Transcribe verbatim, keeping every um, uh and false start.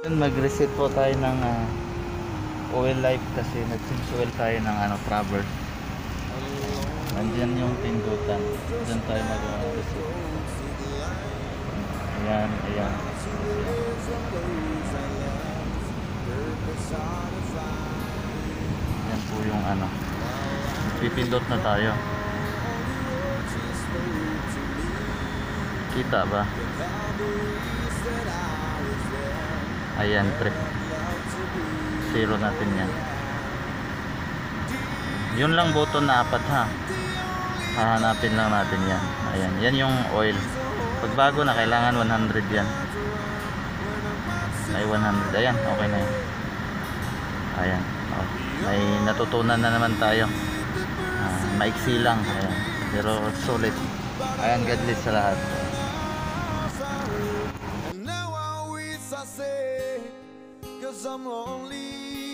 Mag-reset po tayo ng uh, oil life kasi nag-change oil tayo ng ano, Traverse. Nandiyan yung pindutan. Diyan tayo mag-reset. Ayan, ayan. Yan po yung ano. Pipindot na tayo. Kita ba? Ayan, trip. Zero natin yan. Yun lang button na apat ha. Hahanapin lang natin yan. Ayan, yan yung oil. Pag bago na, kailangan one hundred yan. May one hundred. Ayan, okay na yan. Ayan. Oh, may natutunan na naman tayo. Ah, maiksi lang. Ayan. Pero solid. Ayan, God bless sa lahat. And now I wish I say, 'cause I'm lonely.